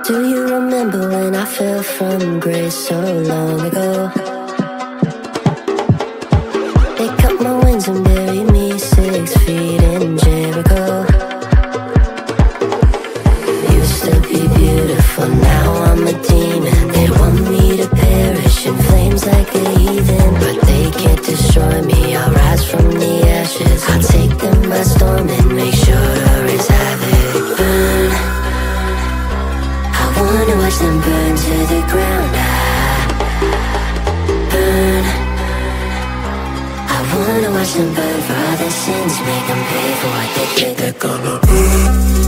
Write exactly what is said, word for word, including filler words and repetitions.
Do you remember when I fell from grace so long ago? They cut my wings and buried me six feet in Jericho. Used to be beautiful, now I'm a demon. They want me to perish in flames like a heathen, but they can't destroy me, I'll rise from the ashes. I'll take them by storm and make sure to wreak havoc. Burn, I wanna watch them burn to the ground. I burn, I wanna watch them burn for all their sins. Make them pay for what they did. They're gonna